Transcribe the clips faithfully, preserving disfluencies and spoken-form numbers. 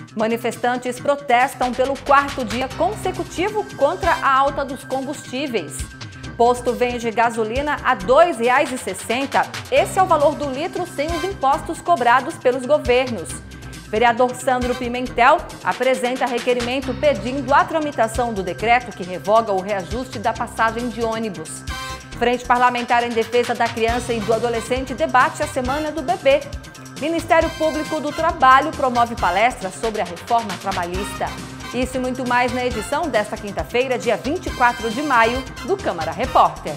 Manifestantes protestam pelo quarto dia consecutivo contra a alta dos combustíveis. Posto vende gasolina a dois reais e sessenta centavos. Esse é o valor do litro sem os impostos cobrados pelos governos. Vereador Sandro Pimentel apresenta requerimento pedindo a tramitação do decreto que revoga o reajuste da passagem de ônibus. Frente Parlamentar em Defesa da Criança e do Adolescente debate a Semana do Bebê. Ministério Público do Trabalho promove palestra sobre a reforma trabalhista. Isso e muito mais na edição desta quinta-feira, dia vinte e quatro de maio, do Câmara Repórter.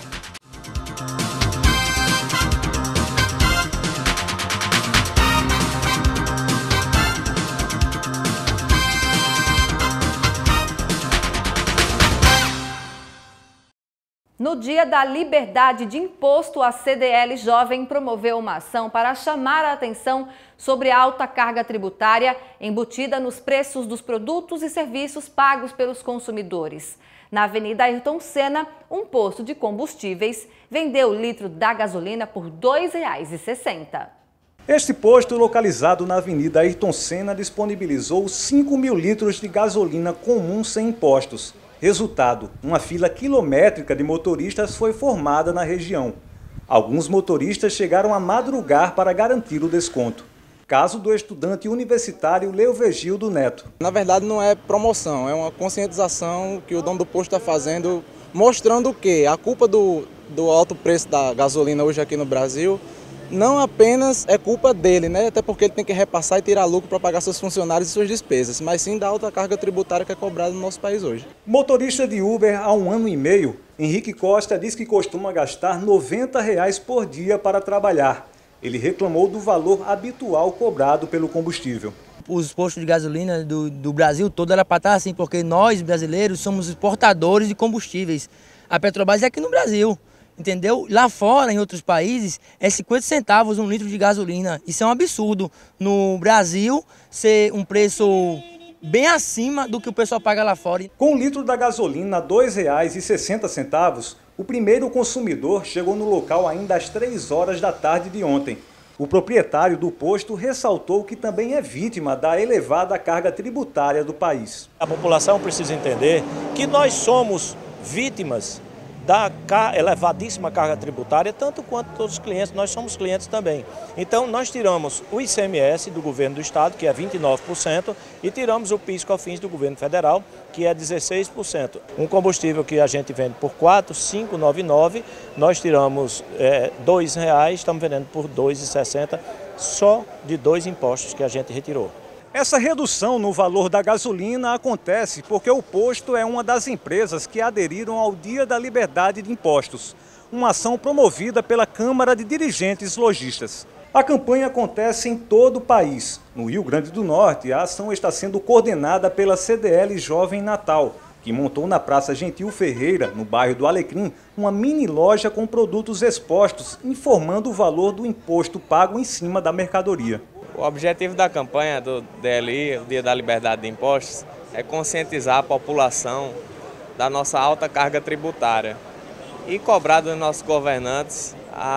No Dia da Liberdade de Imposto, a C D L Jovem promoveu uma ação para chamar a atenção sobre a alta carga tributária embutida nos preços dos produtos e serviços pagos pelos consumidores. Na Avenida Ayrton Senna, um posto de combustíveis vendeu o litro da gasolina por dois reais e sessenta centavos. Este posto, localizado na Avenida Ayrton Senna, disponibilizou cinco mil litros de gasolina comum sem impostos. Resultado, uma fila quilométrica de motoristas foi formada na região. Alguns motoristas chegaram a madrugar para garantir o desconto. Caso do estudante universitário Leovegildo Neto. Na verdade não é promoção, é uma conscientização que o dono do posto está fazendo, mostrando o quê? A culpa do, do alto preço da gasolina hoje aqui no Brasil não apenas é culpa dele, né? Até porque ele tem que repassar e tirar lucro para pagar seus funcionários e suas despesas, mas sim da alta carga tributária que é cobrada no nosso país hoje. Motorista de Uber há um ano e meio, Henrique Costa diz que costuma gastar noventa reais por dia para trabalhar. Ele reclamou do valor habitual cobrado pelo combustível. Os postos de gasolina do, do Brasil todo era para estar assim, porque nós brasileiros somos exportadores de combustíveis. A Petrobras é aqui no Brasil. Entendeu? Lá fora, em outros países, é cinquenta centavos um litro de gasolina. Isso é um absurdo. No Brasil, ser um preço bem acima do que o pessoal paga lá fora. Com o litro da gasolina a dois reais e sessenta centavos, o primeiro consumidor chegou no local ainda às três horas da tarde de ontem. O proprietário do posto ressaltou que também é vítima da elevada carga tributária do país. A população precisa entender que nós somos vítimas da elevadíssima carga tributária, tanto quanto todos os clientes, nós somos clientes também. Então nós tiramos o I C M S do governo do estado, que é vinte e nove por cento, e tiramos o PIS/COFINS do governo federal, que é dezesseis por cento. Um combustível que a gente vende por quatro reais e cinco reais e noventa e nove centavos, nós tiramos é, dois reais, estamos vendendo por dois reais e sessenta centavos, só de dois impostos que a gente retirou. Essa redução no valor da gasolina acontece porque o posto é uma das empresas que aderiram ao Dia da Liberdade de Impostos, uma ação promovida pela Câmara de Dirigentes Lojistas. A campanha acontece em todo o país. No Rio Grande do Norte, a ação está sendo coordenada pela C D L Jovem Natal, que montou na Praça Gentil Ferreira, no bairro do Alecrim, uma mini loja com produtos expostos, informando o valor do imposto pago em cima da mercadoria. O objetivo da campanha do D L I, o Dia da Liberdade de Impostos, é conscientizar a população da nossa alta carga tributária e cobrar dos nossos governantes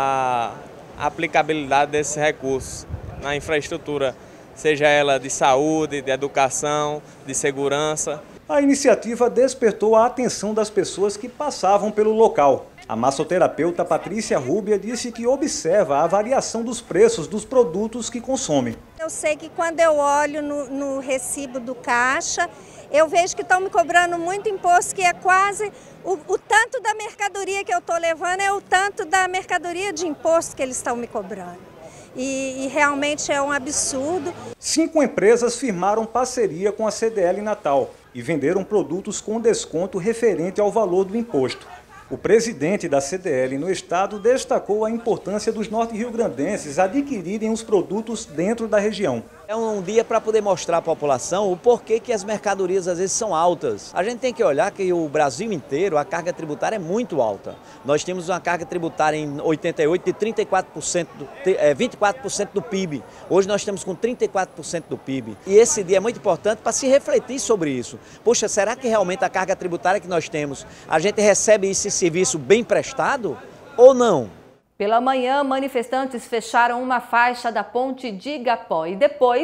a aplicabilidade desses recursos na infraestrutura, seja ela de saúde, de educação, de segurança. A iniciativa despertou a atenção das pessoas que passavam pelo local. A massoterapeuta Patrícia Rúbia disse que observa a variação dos preços dos produtos que consome. Eu sei que quando eu olho no, no recibo do caixa, eu vejo que estão me cobrando muito imposto, que é quase o, o tanto da mercadoria que eu estou levando, é o tanto da mercadoria de imposto que eles estão me cobrando. E, e realmente é um absurdo. Cinco empresas firmaram parceria com a C D L Natal e venderam produtos com desconto referente ao valor do imposto. O presidente da C D L no estado destacou a importância dos norte-riograndenses adquirirem os produtos dentro da região. É um dia para poder mostrar à população o porquê que as mercadorias às vezes são altas. A gente tem que olhar que o Brasil inteiro a carga tributária é muito alta. Nós temos uma carga tributária em oitenta e oito de trinta e quatro por cento, do, é, vinte e quatro por cento do P I B. Hoje nós estamos com trinta e quatro por cento do P I B. E esse dia é muito importante para se refletir sobre isso. Poxa, será que realmente a carga tributária que nós temos, a gente recebe esse serviço bem prestado ou não? Pela manhã, manifestantes fecharam uma faixa da ponte de Igapó e depois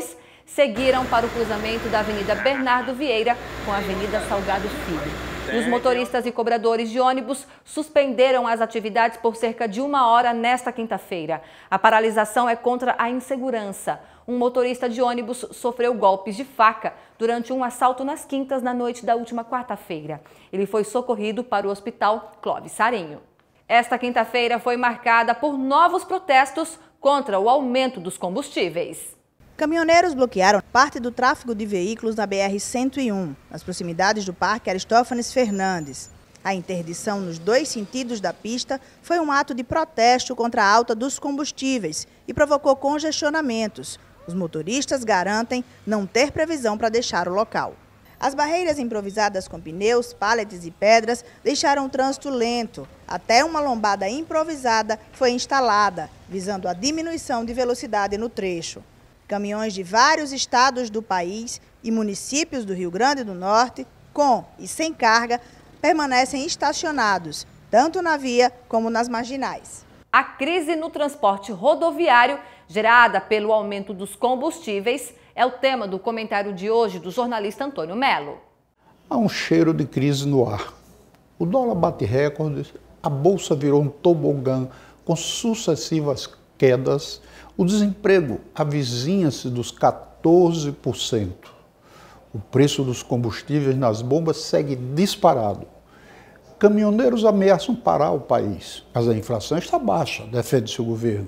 seguiram para o cruzamento da Avenida Bernardo Vieira com a Avenida Salgado Filho. Os motoristas e cobradores de ônibus suspenderam as atividades por cerca de uma hora nesta quinta-feira. A paralisação é contra a insegurança. Um motorista de ônibus sofreu golpes de faca durante um assalto nas Quintas na noite da última quarta-feira. Ele foi socorrido para o Hospital Clóvis Sarinho. Esta quinta-feira foi marcada por novos protestos contra o aumento dos combustíveis. Caminhoneiros bloquearam parte do tráfego de veículos na B R cento e um, nas proximidades do Parque Aristófanes Fernandes. A interdição nos dois sentidos da pista foi um ato de protesto contra a alta dos combustíveis e provocou congestionamentos. Os motoristas garantem não ter previsão para deixar o local. As barreiras improvisadas com pneus, pallets e pedras deixaram o trânsito lento. Até uma lombada improvisada foi instalada, visando a diminuição de velocidade no trecho. Caminhões de vários estados do país e municípios do Rio Grande do Norte, com e sem carga, permanecem estacionados, tanto na via como nas marginais. A crise no transporte rodoviário, gerada pelo aumento dos combustíveis, é o tema do comentário de hoje do jornalista Antônio Melo. Há um cheiro de crise no ar. O dólar bate recordes, a bolsa virou um tobogã com sucessivas quedas. O desemprego avizinha-se dos quatorze por cento. O preço dos combustíveis nas bombas segue disparado. Caminhoneiros ameaçam parar o país, mas a inflação está baixa, defende-se o governo.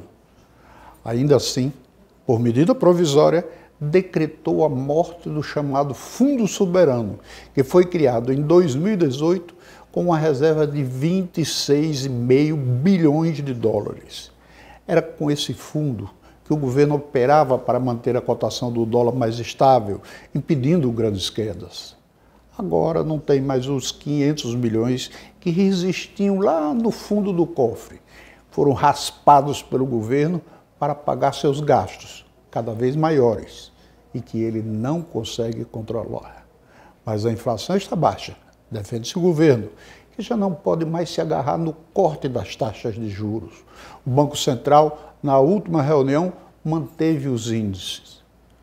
Ainda assim, por medida provisória, decretou a morte do chamado Fundo Soberano, que foi criado em dois mil e dezoito com uma reserva de vinte e seis vírgula cinco bilhões de dólares. Era com esse fundo que o governo operava para manter a cotação do dólar mais estável, impedindo grandes quedas. Agora não tem mais os quinhentos milhões que resistiam lá no fundo do cofre. Foram raspados pelo governo para pagar seus gastos, cada vez maiores, e que ele não consegue controlar. Mas a inflação está baixa, defende-se o governo, que já não pode mais se agarrar no corte das taxas de juros. O Banco Central, na última reunião, manteve os índices.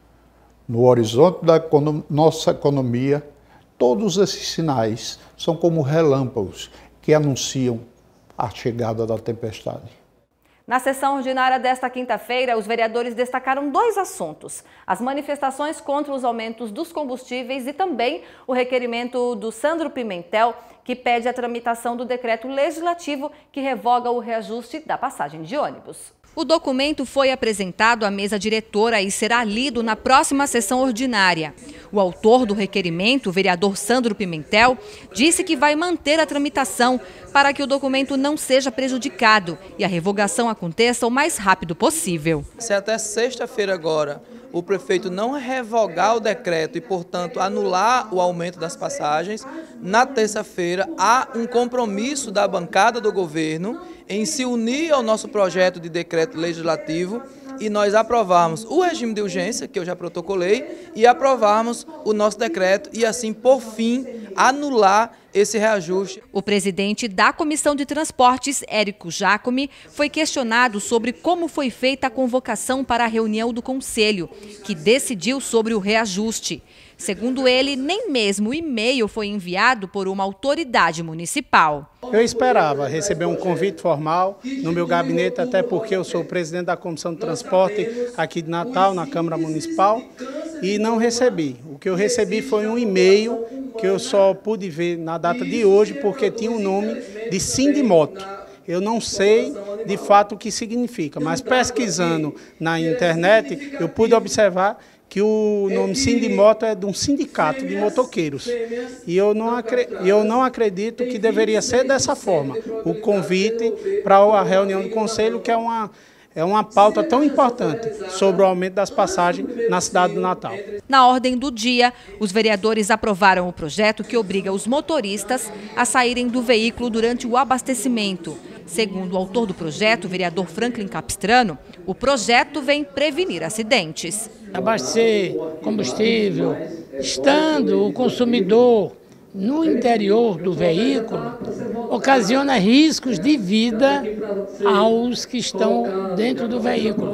No horizonte da econo- nossa economia, todos esses sinais são como relâmpagos que anunciam a chegada da tempestade. Na sessão ordinária desta quinta-feira, os vereadores destacaram dois assuntos: as manifestações contra os aumentos dos combustíveis e também o requerimento do Sandro Pimentel, que pede a tramitação do decreto legislativo que revoga o reajuste da passagem de ônibus. O documento foi apresentado à mesa diretora e será lido na próxima sessão ordinária. O autor do requerimento, o vereador Sandro Pimentel, disse que vai manter a tramitação para que o documento não seja prejudicado e a revogação aconteça o mais rápido possível. Se até sexta-feira agora o prefeito não revogar o decreto e, portanto, anular o aumento das passagens, na terça-feira há um compromisso da bancada do governo em se unir ao nosso projeto de decreto legislativo e nós aprovarmos o regime de urgência, que eu já protocolei, e aprovarmos o nosso decreto e assim, por fim, anular esse reajuste. O presidente da Comissão de Transportes, Érico Jacome, foi questionado sobre como foi feita a convocação para a reunião do Conselho, que decidiu sobre o reajuste. Segundo ele, nem mesmo o e-mail foi enviado por uma autoridade municipal. Eu esperava receber um convite formal no meu gabinete, até porque eu sou o presidente da Comissão de Transporte aqui de Natal, na Câmara Municipal, e não recebi. O que eu recebi foi um e-mail que eu só pude ver na data de hoje, porque tinha o nome de Sindimoto. Eu não sei de fato o que significa, mas pesquisando na internet eu pude observar que o nome Sindimoto é de um sindicato de motoqueiros. E eu não, acredito, eu não acredito que deveria ser dessa forma, o convite para a reunião do Conselho, que é uma, é uma pauta tão importante sobre o aumento das passagens na cidade do Natal. Na ordem do dia, os vereadores aprovaram o projeto que obriga os motoristas a saírem do veículo durante o abastecimento. Segundo o autor do projeto, o vereador Franklin Capistrano, o projeto vem prevenir acidentes. Abastecer combustível, estando o consumidor no interior do veículo, ocasiona riscos de vida aos que estão dentro do veículo.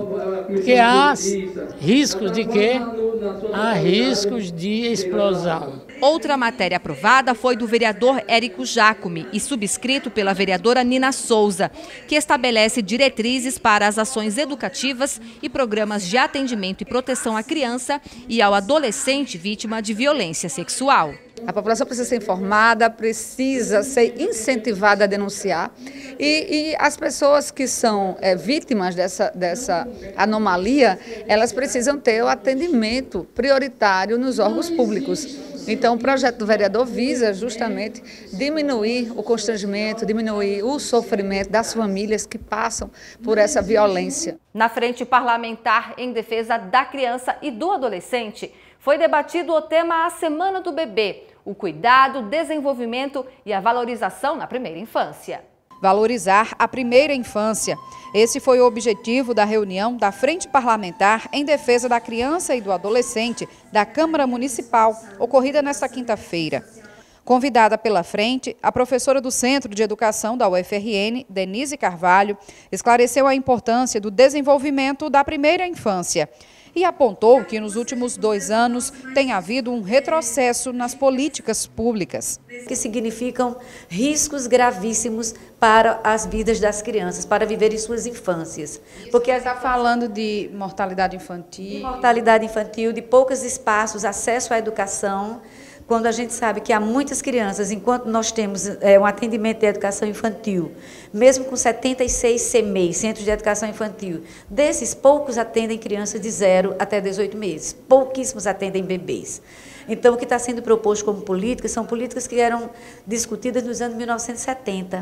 Porque há riscos de quê? Há riscos de explosão. Outra matéria aprovada foi do vereador Érico Jacome e subscrito pela vereadora Nina Souza, que estabelece diretrizes para as ações educativas e programas de atendimento e proteção à criança e ao adolescente vítima de violência sexual. A população precisa ser informada, precisa ser incentivada a denunciar e, e as pessoas que são é, vítimas dessa, dessa anomalia, elas precisam ter o atendimento prioritário nos órgãos públicos. Então, o projeto do vereador visa justamente diminuir o constrangimento, diminuir o sofrimento das famílias que passam por essa violência. Na frente parlamentar em defesa da criança e do adolescente, foi debatido o tema A Semana do Bebê, o cuidado, desenvolvimento e a valorização na primeira infância. Valorizar a primeira infância. Esse foi o objetivo da reunião da Frente Parlamentar em Defesa da Criança e do Adolescente da Câmara Municipal, ocorrida nesta quinta-feira. Convidada pela frente, a professora do Centro de Educação da U F R N, Denise Carvalho, esclareceu a importância do desenvolvimento da primeira infância e apontou que nos últimos dois anos tem havido um retrocesso nas políticas públicas. Que significam riscos gravíssimos para as vidas das crianças, para viverem suas infâncias. Porque está falando de mortalidade infantil. De mortalidade infantil, de poucos espaços, acesso à educação. Quando a gente sabe que há muitas crianças, enquanto nós temos é, um atendimento de educação infantil, mesmo com setenta e seis C M E I, Centros de Educação Infantil, desses poucos atendem crianças de zero até dezoito meses, pouquíssimos atendem bebês. Então, o que está sendo proposto como políticas são políticas que eram discutidas nos anos mil novecentos e setenta,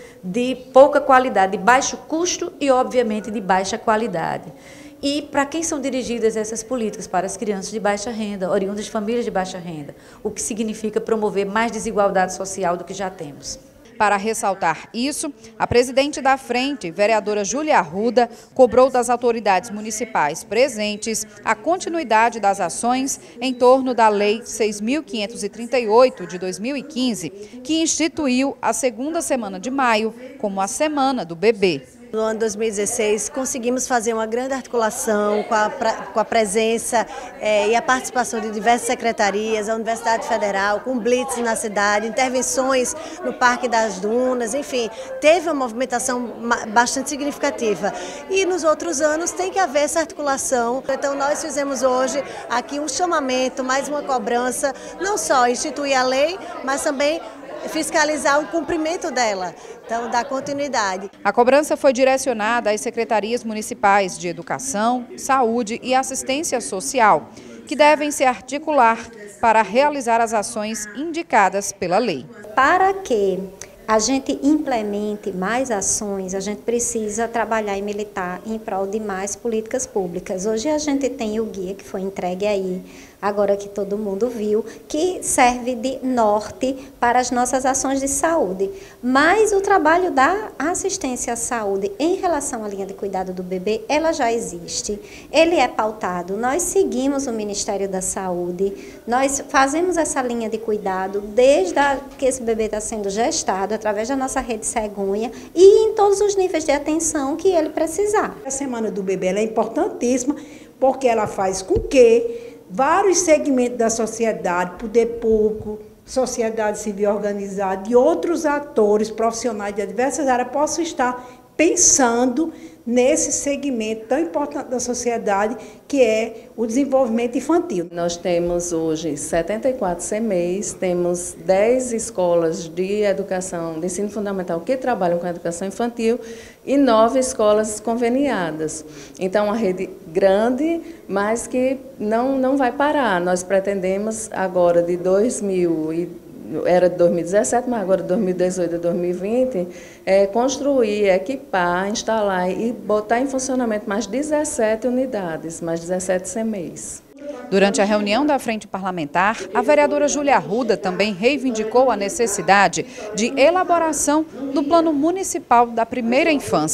de pouca qualidade, de baixo custo e, obviamente, de baixa qualidade. E para quem são dirigidas essas políticas? Para as crianças de baixa renda, oriundas de famílias de baixa renda, o que significa promover mais desigualdade social do que já temos. Para ressaltar isso, a presidente da frente, vereadora Júlia Arruda, cobrou das autoridades municipais presentes a continuidade das ações em torno da Lei seis mil quinhentos e trinta e oito de dois mil e quinze, que instituiu a segunda semana de maio como a Semana do Bebê. No ano dois mil e dezesseis, conseguimos fazer uma grande articulação com a, com a presença é, e a participação de diversas secretarias, a Universidade Federal, com blitz na cidade, intervenções no Parque das Dunas, enfim, teve uma movimentação bastante significativa. E nos outros anos tem que haver essa articulação. Então nós fizemos hoje aqui um chamamento, mais uma cobrança, não só instituir a lei, mas também fiscalizar o cumprimento dela, então dar continuidade. A cobrança foi direcionada às secretarias municipais de Educação, Saúde e Assistência Social, que devem se articular para realizar as ações indicadas pela lei. Para que a gente implemente mais ações, a gente precisa trabalhar e militar em prol de mais políticas públicas. Hoje a gente tem o guia que foi entregue aí, agora que todo mundo viu, que serve de norte para as nossas ações de saúde. Mas o trabalho da assistência à saúde em relação à linha de cuidado do bebê, ela já existe. Ele é pautado. Nós seguimos o Ministério da Saúde, nós fazemos essa linha de cuidado desde a, que esse bebê está sendo gestado, através da nossa rede cegonha e em todos os níveis de atenção que ele precisar. A Semana do Bebê ela é importantíssima porque ela faz com que vários segmentos da sociedade, poder público, sociedade civil organizada e outros atores profissionais de diversas áreas possam estar pensando nesse segmento tão importante da sociedade, que é o desenvolvimento infantil. Nós temos hoje setenta e quatro C M E Is, temos dez escolas de educação, de ensino fundamental que trabalham com a educação infantil e nove escolas conveniadas. Então, uma rede grande, mas que não, não vai parar. Nós pretendemos agora de dois mil e era de dois mil e dezessete, mas agora de dois mil e dezoito a dois mil e vinte, é, construir, equipar, instalar e botar em funcionamento mais dezessete unidades, mais dezessete C M E Is. Durante a reunião da Frente Parlamentar, a vereadora Júlia Arruda também reivindicou a necessidade de elaboração do Plano Municipal da Primeira Infância.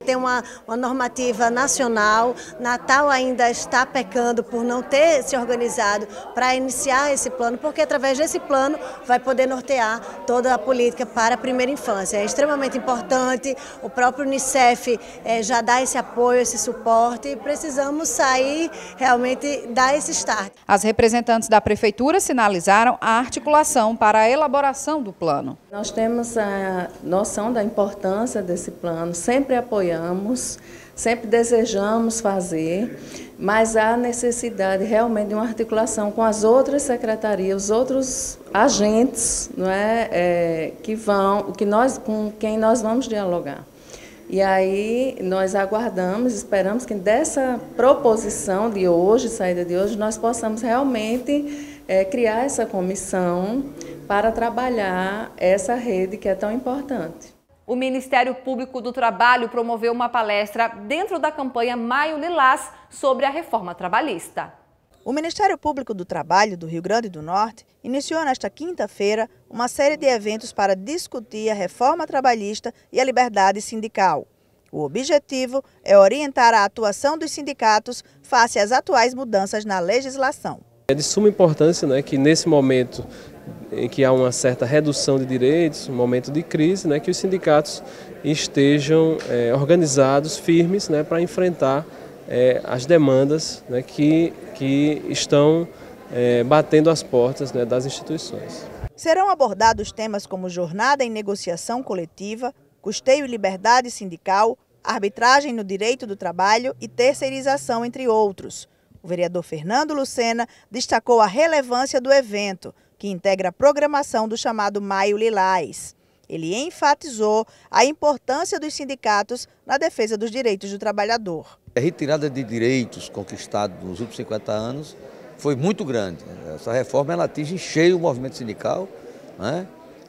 ter uma, uma normativa nacional. Natal ainda está pecando por não ter se organizado para iniciar esse plano, porque através desse plano vai poder nortear toda a política para a primeira infância. É extremamente importante, o próprio Unicef é, já dá esse apoio, esse suporte, e precisamos sair, realmente dar esse start. As representantes da Prefeitura sinalizaram a articulação para a elaboração do plano. Nós temos a noção da importância desse plano, sempre apoiamos, sempre desejamos fazer, mas há necessidade realmente de uma articulação com as outras secretarias, os outros agentes, não é, é, que vão, que nós, com quem nós vamos dialogar. E aí nós aguardamos, esperamos que dessa proposição de hoje, saída de hoje, nós possamos realmente é, criar essa comissão para trabalhar essa rede que é tão importante. O Ministério Público do Trabalho promoveu uma palestra dentro da campanha Maio Lilás sobre a reforma trabalhista. O Ministério Público do Trabalho do Rio Grande do Norte iniciou nesta quinta-feira uma série de eventos para discutir a reforma trabalhista e a liberdade sindical. O objetivo é orientar a atuação dos sindicatos face às atuais mudanças na legislação. É de suma importância, né, que nesse momento em que há uma certa redução de direitos, um momento de crise, né, que os sindicatos estejam é, organizados, firmes, né, para enfrentar é, as demandas, né, que, que estão é, batendo as portas, né, das instituições. Serão abordados temas como jornada em negociação coletiva, custeio e liberdade sindical, arbitragem no direito do trabalho e terceirização, entre outros. O vereador Fernando Lucena destacou a relevância do evento, que integra a programação do chamado Maio Lilás. Ele enfatizou a importância dos sindicatos na defesa dos direitos do trabalhador. A retirada de direitos conquistados nos últimos cinquenta anos foi muito grande. Essa reforma ela atinge em cheio o movimento sindical, né?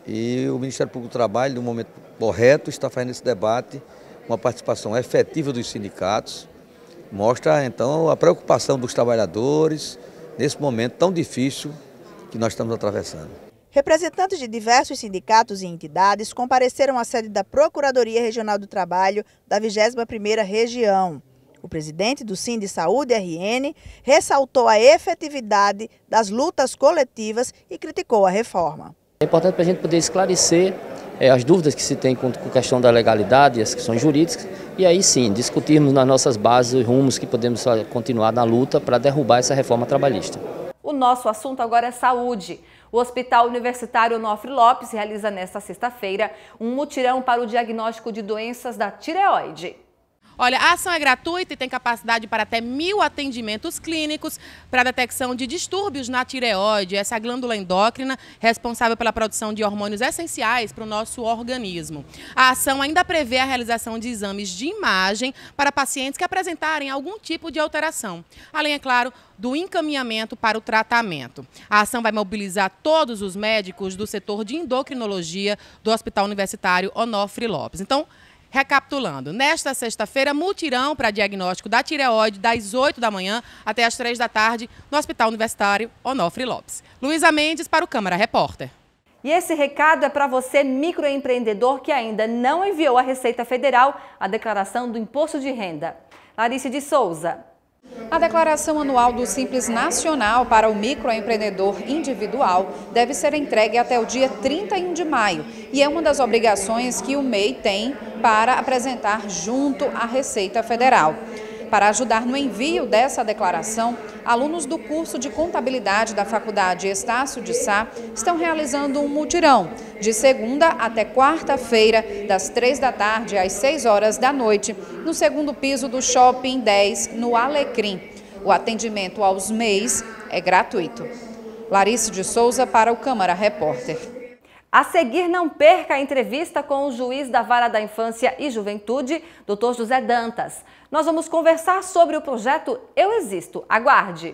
E o Ministério Público do Trabalho, no momento correto, está fazendo esse debate, uma participação efetiva dos sindicatos, mostra então a preocupação dos trabalhadores nesse momento tão difícil que nós estamos atravessando. Representantes de diversos sindicatos e entidades compareceram à sede da Procuradoria Regional do Trabalho da vigésima primeira Região. O presidente do Sind Saúde R N ressaltou a efetividade das lutas coletivas e criticou a reforma. É importante para a gente poder esclarecer é, as dúvidas que se tem com a questão da legalidade e as questões jurídicas, e aí sim discutirmos nas nossas bases os rumos que podemos continuar na luta para derrubar essa reforma trabalhista. O nosso assunto agora é saúde. O Hospital Universitário Onofre Lopes realiza nesta sexta-feira um mutirão para o diagnóstico de doenças da tireoide. Olha, a ação é gratuita e tem capacidade para até mil atendimentos clínicos para a detecção de distúrbios na tireoide, essa glândula endócrina responsável pela produção de hormônios essenciais para o nosso organismo. A ação ainda prevê a realização de exames de imagem para pacientes que apresentarem algum tipo de alteração, além, é claro, do encaminhamento para o tratamento. A ação vai mobilizar todos os médicos do setor de endocrinologia do Hospital Universitário Onofre Lopes. Então, recapitulando, nesta sexta-feira, mutirão para diagnóstico da tireoide das oito da manhã até as três da tarde no Hospital Universitário Onofre Lopes. Luísa Mendes para o Câmara Repórter. E esse recado é para você, microempreendedor, que ainda não enviou à Receita Federal a declaração do Imposto de Renda. Larice de Souza. A declaração anual do Simples Nacional para o microempreendedor individual deve ser entregue até o dia trinta e um de maio e é uma das obrigações que o M E I tem para apresentar junto à Receita Federal. Para ajudar no envio dessa declaração, alunos do curso de contabilidade da Faculdade Estácio de Sá estão realizando um mutirão de segunda até quarta-feira, das três da tarde às seis horas da noite, no segundo piso do Shopping dez, no Alecrim. O atendimento aos M E Is é gratuito. Larice de Souza para o Câmara Repórter. A seguir, não perca a entrevista com o juiz da Vara da Infância e Juventude, doutor José Dantas. Nós vamos conversar sobre o projeto Eu Existo. Aguarde!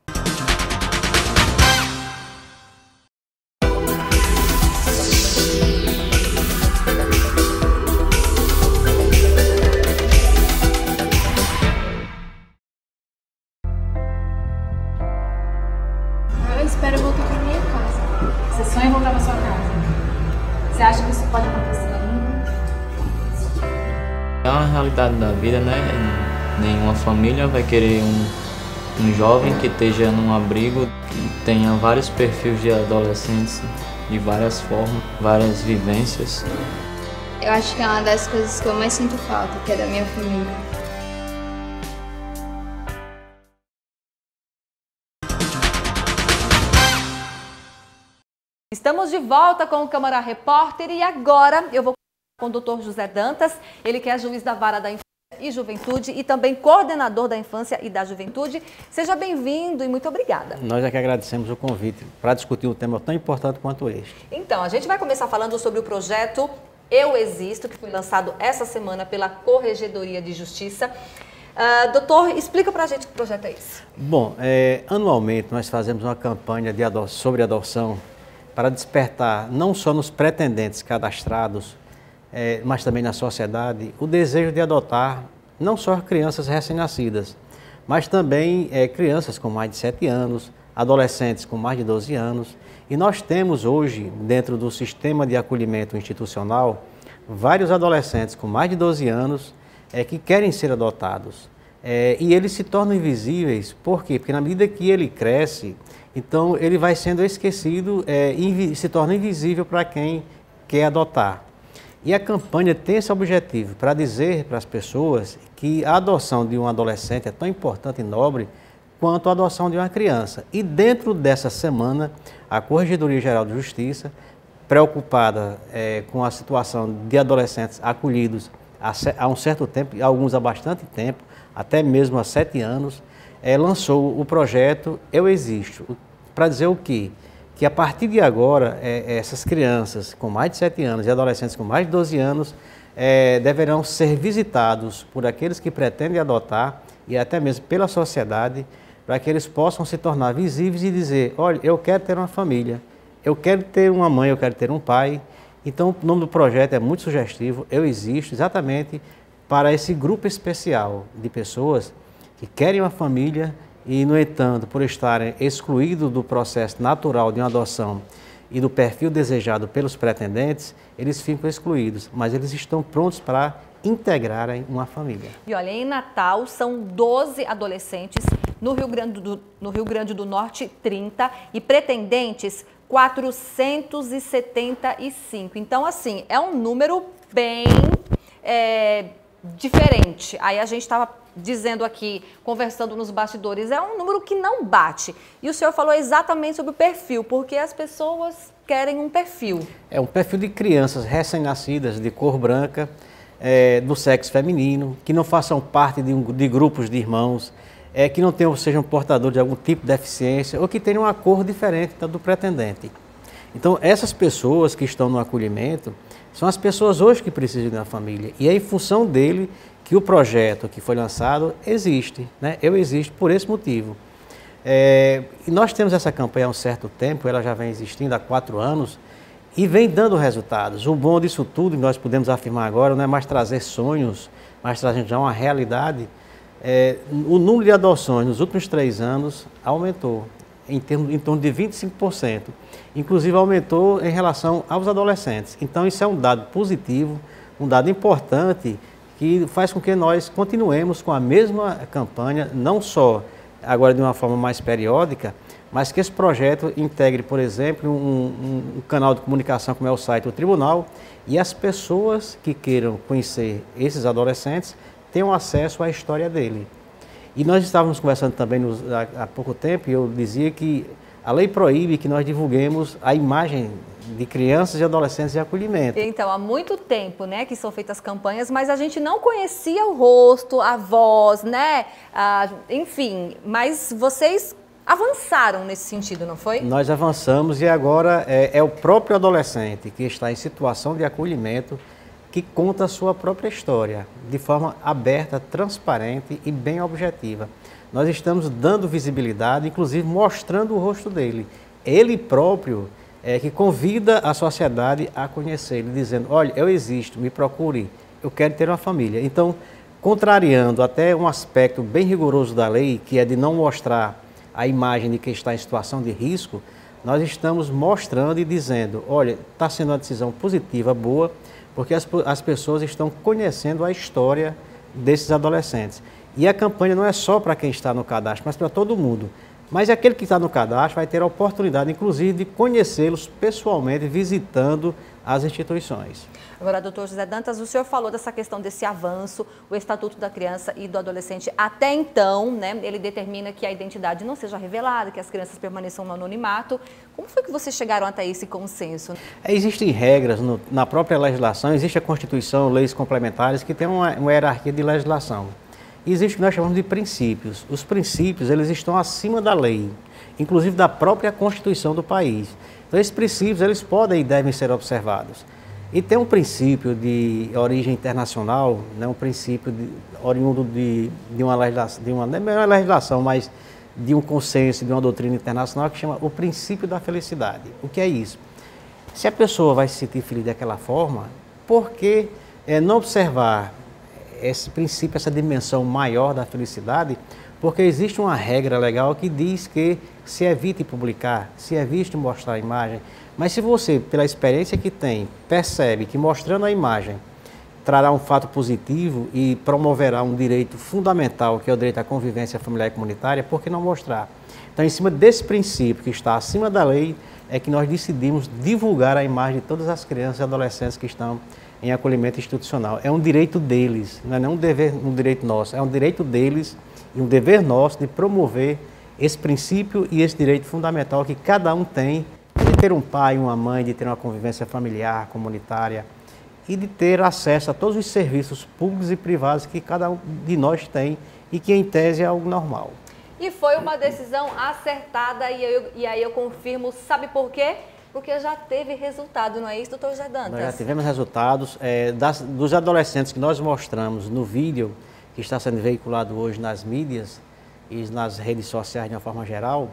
Eu espero voltar para minha casa. Você sonha em voltar para sua casa? Você acha que isso pode acontecer ainda? É uma realidade da vida, né? Nenhuma família vai querer um, um jovem que esteja num abrigo, que tenha vários perfis de adolescentes, de várias formas, várias vivências. Eu acho que é uma das coisas que eu mais sinto falta, que é da minha família. Estamos de volta com o Câmara Repórter e agora eu vou com o doutor José Dantas, ele que é juiz da Vara da Infância e Juventude e também coordenador da Infância e da Juventude. Seja bem-vindo e muito obrigada. Nós é que agradecemos o convite para discutir um tema tão importante quanto este. Então, a gente vai começar falando sobre o projeto Eu Existo, que foi lançado essa semana pela Corregedoria de Justiça. Uh, doutor, explica pra gente que projeto é esse. Bom, é, anualmente nós fazemos uma campanha de ado- sobre adoção para despertar, não só nos pretendentes cadastrados, é, mas também na sociedade, o desejo de adotar não só crianças recém-nascidas, mas também é, crianças com mais de sete anos, adolescentes com mais de doze anos. E nós temos hoje, dentro do sistema de acolhimento institucional, vários adolescentes com mais de doze anos é, que querem ser adotados. É, e eles se tornam invisíveis, por quê? Porque na medida que ele cresce, então ele vai sendo esquecido é, e se torna invisível para quem quer adotar. E a campanha tem esse objetivo, para dizer para as pessoas que a adoção de um adolescente é tão importante e nobre quanto a adoção de uma criança. E dentro dessa semana, a Corregedoria Geral de Justiça, preocupada é, com a situação de adolescentes acolhidos há, há um certo tempo, alguns há bastante tempo, até mesmo há sete anos, é, lançou o projeto Eu Existo, para dizer o quê? Que a partir de agora, é, essas crianças com mais de sete anos e adolescentes com mais de doze anos é, deverão ser visitados por aqueles que pretendem adotar e até mesmo pela sociedade, para que eles possam se tornar visíveis e dizer, olha, eu quero ter uma família, eu quero ter uma mãe, eu quero ter um pai. Então, o nome do projeto é muito sugestivo, Eu Existo, exatamente para esse grupo especial de pessoas que querem uma família e, no entanto, por estarem excluídos do processo natural de uma adoção e do perfil desejado pelos pretendentes, eles ficam excluídos, mas eles estão prontos para integrarem uma família. E olha, em Natal são doze adolescentes, no Rio Grande do, no Rio Grande do Norte trinta e pretendentes quatrocentos e setenta e cinco. Então, assim, é um número bem é, diferente. Aí a gente estava dizendo aqui, conversando nos bastidores, é um número que não bate. E o senhor falou exatamente sobre o perfil, porque as pessoas querem um perfil. É um perfil de crianças recém-nascidas, de cor branca, é, do sexo feminino, que não façam parte de, um, de grupos de irmãos, é, que não tenham, sejam portadores de algum tipo de deficiência ou que tenham uma cor diferente da do pretendente. Então, essas pessoas que estão no acolhimento são as pessoas hoje que precisam de uma família. E é em função dele que o projeto que foi lançado existe, né? Eu Existo por esse motivo. É, e nós temos essa campanha há um certo tempo, ela já vem existindo há quatro anos e vem dando resultados. O bom disso tudo, que nós podemos afirmar agora, não é mais trazer sonhos, mas trazer já uma realidade. É, o número de adoções nos últimos três anos aumentou em, termos, em torno de vinte e cinco por cento. Inclusive aumentou em relação aos adolescentes. Então isso é um dado positivo, um dado importante, que faz com que nós continuemos com a mesma campanha, não só agora de uma forma mais periódica, mas que esse projeto integre, por exemplo, um, um, um canal de comunicação como é o site do Tribunal e as pessoas que queiram conhecer esses adolescentes tenham acesso à história dele. E nós estávamos conversando também nos, há, há pouco tempo e eu dizia que a lei proíbe que nós divulguemos a imagem de crianças e adolescentes de acolhimento. Então, há muito tempo, né, que são feitas campanhas, mas a gente não conhecia o rosto, a voz, né, ah, enfim, mas vocês avançaram nesse sentido, não foi? Nós avançamos e agora é, é o próprio adolescente que está em situação de acolhimento que conta a sua própria história, de forma aberta, transparente e bem objetiva. Nós estamos dando visibilidade, inclusive mostrando o rosto dele. Ele próprio é que convida a sociedade a conhecer ele, dizendo, olha, eu existo, me procure, eu quero ter uma família. Então, contrariando até um aspecto bem rigoroso da lei, que é de não mostrar a imagem de quem está em situação de risco, nós estamos mostrando e dizendo, olha, está sendo uma decisão positiva, boa, porque as, as pessoas estão conhecendo a história desses adolescentes. E a campanha não é só para quem está no cadastro, mas para todo mundo. Mas aquele que está no cadastro vai ter a oportunidade, inclusive, de conhecê-los pessoalmente, visitando as instituições. Agora, doutor José Dantas, o senhor falou dessa questão desse avanço, o Estatuto da Criança e do Adolescente. Até então, né, ele determina que a identidade não seja revelada, que as crianças permaneçam no anonimato. Como foi que vocês chegaram até esse consenso? Existem regras no, na própria legislação, existe a Constituição, leis complementares, que tem uma, uma hierarquia de legislação. Existe o que nós chamamos de princípios. Os princípios, eles estão acima da lei, inclusive da própria Constituição do país. Então, esses princípios, eles podem e devem ser observados. E tem um princípio de origem internacional, né, um princípio de, oriundo de, de, uma legislação, de uma, não é uma legislação, mas de um consenso, de uma doutrina internacional, que chama o princípio da felicidade. O que é isso? Se a pessoa vai se sentir feliz daquela forma, por que é, não observar esse princípio, essa dimensão maior da felicidade? Porque existe uma regra legal que diz que se evite publicar, se evite mostrar a imagem. Mas se você, pela experiência que tem, percebe que mostrando a imagem trará um fato positivo e promoverá um direito fundamental, que é o direito à convivência familiar e comunitária, por que não mostrar? Então, em cima desse princípio que está acima da lei, é que nós decidimos divulgar a imagem de todas as crianças e adolescentes que estão em acolhimento institucional. É um direito deles, não é nem um dever, um direito nosso, é um direito deles e um dever nosso de promover esse princípio e esse direito fundamental que cada um tem de ter um pai, uma mãe, de ter uma convivência familiar, comunitária e de ter acesso a todos os serviços públicos e privados que cada um de nós tem e que, em tese, é algo normal. E foi uma decisão acertada e, eu, e aí eu confirmo, sabe por quê? Porque já teve resultado, não é isso, doutor José Dantas? Nós já tivemos resultados é, das, dos adolescentes que nós mostramos no vídeo que está sendo veiculado hoje nas mídias e nas redes sociais de uma forma geral.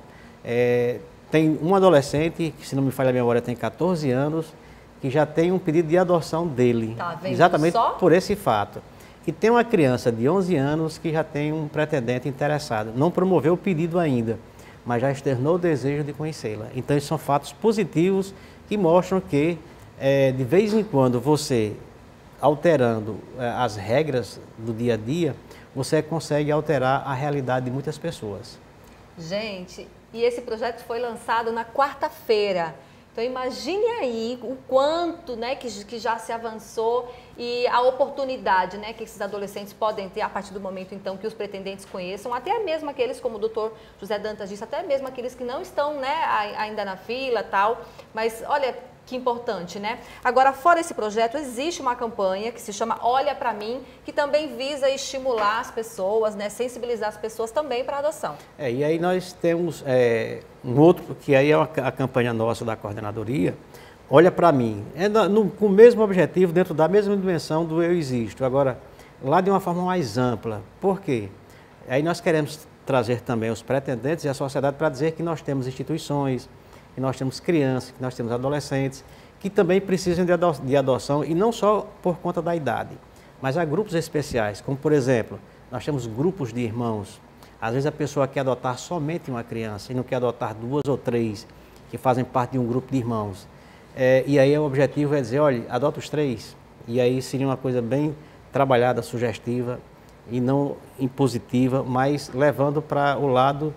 É, tem um adolescente, que se não me falha a memória tem quatorze anos, que já tem um pedido de adoção dele, tá vendo exatamente só? Por esse fato. E tem uma criança de onze anos que já tem um pretendente interessado. Não promoveu o pedido ainda, mas já externou o desejo de conhecê-la. Então, esses são fatos positivos que mostram que, é, de vez em quando, você, alterando é, as regras do dia a dia, você consegue alterar a realidade de muitas pessoas. Gente, e esse projeto foi lançado na quarta-feira. Então, imagine aí o quanto, né, que, que já se avançou e a oportunidade, né, que esses adolescentes podem ter a partir do momento, então, que os pretendentes conheçam, até mesmo aqueles, como o doutor José Dantas disse, até mesmo aqueles que não estão, né, ainda na fila, tal. Mas, olha, que importante, né? Agora, fora esse projeto, existe uma campanha que se chama Olha Pra Mim, que também visa estimular as pessoas, né, sensibilizar as pessoas também para a adoção. É, e aí nós temos é, um outro, que aí é a campanha nossa da coordenadoria, Olha Pra Mim, é no, com o mesmo objetivo, dentro da mesma dimensão do Eu Existo, agora lá de uma forma mais ampla. Por quê? Aí nós queremos trazer também os pretendentes e a sociedade para dizer que nós temos instituições, que nós temos crianças, que nós temos adolescentes, que também precisam de, ado de adoção, e não só por conta da idade, mas há grupos especiais, como por exemplo, nós temos grupos de irmãos. Às vezes a pessoa quer adotar somente uma criança e não quer adotar duas ou três, que fazem parte de um grupo de irmãos. É, e aí o objetivo é dizer, olha, adota os três, e aí seria uma coisa bem trabalhada, sugestiva, e não impositiva, mas levando para o lado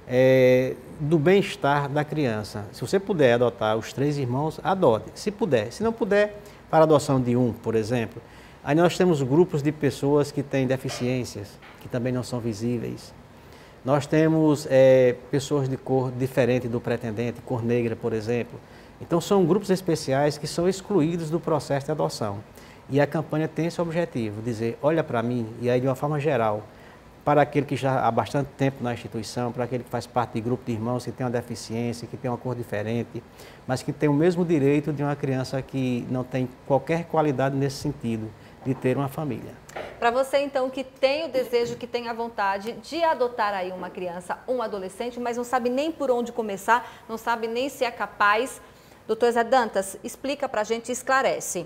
É, do bem-estar da criança. Se você puder adotar os três irmãos, adote. Se puder. Se não puder, para a adoção de um, por exemplo. Aí nós temos grupos de pessoas que têm deficiências, que também não são visíveis. Nós temos é, pessoas de cor diferente do pretendente, cor negra, por exemplo. Então, são grupos especiais que são excluídos do processo de adoção. E a campanha tem esse objetivo, dizer, olha para mim, e aí de uma forma geral, para aquele que já há bastante tempo na instituição, para aquele que faz parte de grupo de irmãos, que tem uma deficiência, que tem uma cor diferente, mas que tem o mesmo direito de uma criança que não tem qualquer qualidade nesse sentido, de ter uma família. Para você, então, que tem o desejo, que tem a vontade de adotar aí uma criança, um adolescente, mas não sabe nem por onde começar, não sabe nem se é capaz, doutor Zé Dantas, explica para a gente e esclarece.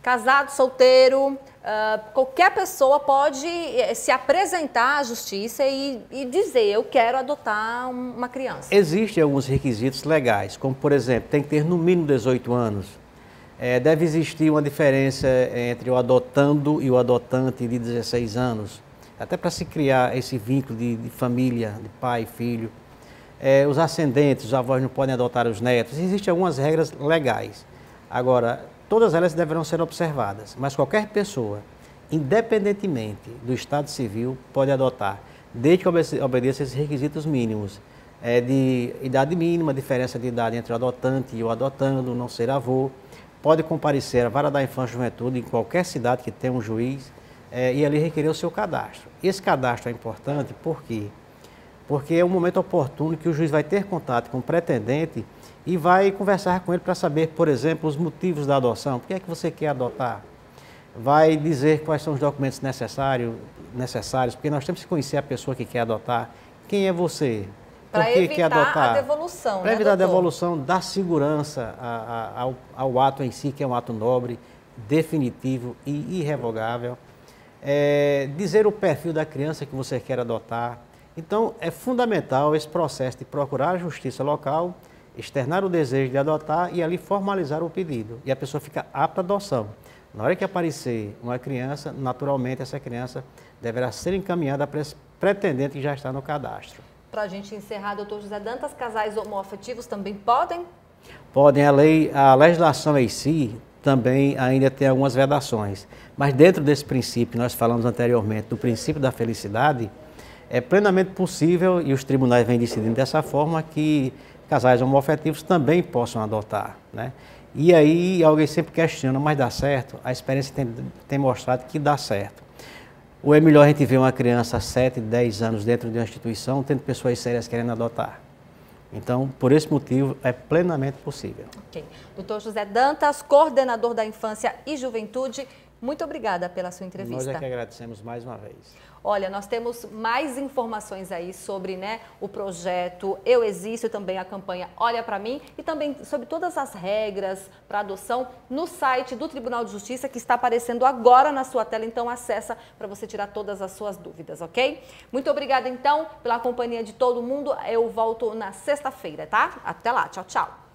Casado, solteiro, uh, qualquer pessoa pode se apresentar à justiça e, e dizer, eu quero adotar uma criança. Existem alguns requisitos legais, como por exemplo, tem que ter no mínimo dezoito anos. É, deve existir uma diferença entre o adotando e o adotante de dezesseis anos, até para se criar esse vínculo de, de família, de pai e filho. É, os ascendentes, os avós não podem adotar os netos. Existem algumas regras legais. Agora, todas elas deverão ser observadas, mas qualquer pessoa, independentemente do estado civil, pode adotar, desde que obedeça esses requisitos mínimos, é, de idade mínima, diferença de idade entre o adotante e o adotando, não ser avô, pode comparecer à vara da infância e juventude em qualquer cidade que tenha um juiz é, e ali requerer o seu cadastro. Esse cadastro é importante por quê? Porque é um momento oportuno que o juiz vai ter contato com o pretendente e vai conversar com ele para saber, por exemplo, os motivos da adoção. Por que é que você quer adotar? Vai dizer quais são os documentos necessários, necessários porque nós temos que conhecer a pessoa que quer adotar. Quem é você? Por Para que evitar quer adotar? a devolução, Para né, evitar a doutor? devolução, dar segurança a, a, ao, ao ato em si, que é um ato nobre, definitivo e irrevogável. É, dizer o perfil da criança que você quer adotar. Então, é fundamental esse processo de procurar a justiça local, externar o desejo de adotar e ali formalizar o pedido. E a pessoa fica apta à adoção. Na hora que aparecer uma criança, naturalmente essa criança deverá ser encaminhada para esse pretendente que já está no cadastro. Para a gente encerrar, doutor José Dantas, casais homoafetivos também podem? Podem, a lei, a legislação em si também ainda tem algumas vedações. Mas dentro desse princípio, nós falamos anteriormente, do princípio da felicidade, é plenamente possível, e os tribunais vêm decidindo dessa forma, que casais homoafetivos também possam adotar, né? E aí alguém sempre questiona, mas dá certo? A experiência tem, tem mostrado que dá certo. Ou é melhor a gente ver uma criança há sete, dez anos dentro de uma instituição, tendo pessoas sérias querendo adotar. Então, por esse motivo, é plenamente possível. Ok. doutor José Dantas, coordenador da Infância e Juventude, muito obrigada pela sua entrevista. Nós é que agradecemos mais uma vez. Olha, nós temos mais informações aí sobre, né, o projeto Eu Existo, também a campanha Olha Pra Mim e também sobre todas as regras para adoção no site do Tribunal de Justiça que está aparecendo agora na sua tela, então acessa para você tirar todas as suas dúvidas, ok? Muito obrigada então pela companhia de todo mundo, eu volto na sexta-feira, tá? Até lá, tchau, tchau.